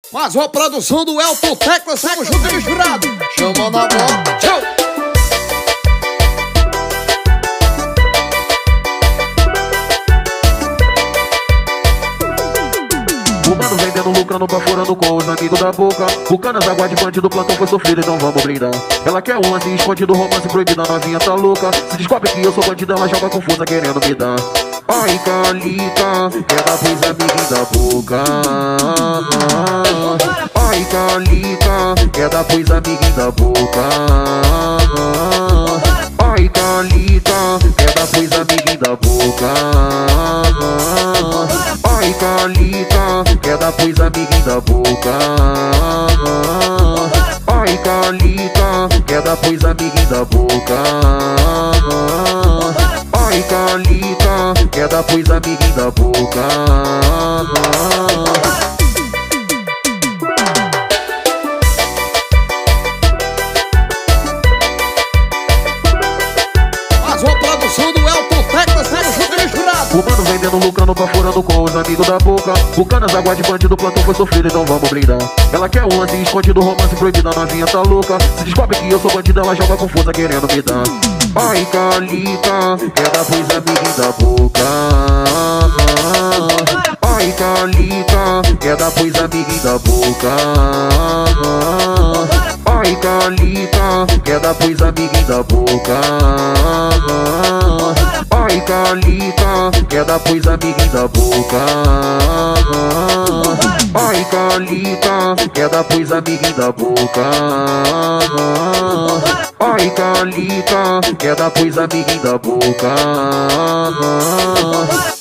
Mas a produção do Elton Teclas, somos juntos e misturado. Chama na bola, tchau. O mano vendendo, lucrando, baforando com os amigos da boca. O canas aguarde bandido, plantão foi sofrido, então vamos brindar. Ela quer um lance escondido, romance proibido, a novinha tá louca. Se descobre que eu sou bandido, ela joga confusa querendo me dar. Ai, Calica, quer dar pros amiguinhos da boca. Ai, Calica, quer dar pros amiguinhos da boca. Ai, Calica, quer dar pros amiguinhos da boca. Ai, Calica, quer dar pros amiguinhos da boca. Ai, Calica, quer dar pros amiguinhos da boca. Ai, Calica, quer dar pros amiguinhos da boca. Mas a produção do Elton Teclas, somos juntos e misturado. O mano vendendo, lucrando, baforando com os amigos da boca. O canas aguarde bandido, plantão foi sofrido, então vamos brindar. Ela quer um lance escondido, romance proibido, a novinha tá louca. Se descobre que eu sou bandido, ela joga confusa querendo me dar. Ai, Calica, quer dar pros amiguinhos da boca. Ai, Calica, quer dar pros amiguinhos da boca. Ai, Calica, quer dar pros amiguinhos da boca. Ai, Calica, quer dar pros amiguinhos da boca. Ai, Calica, quer dar pros amiguinhos da boca. Ai, Calica, quer dar pros amiguinhos da boca.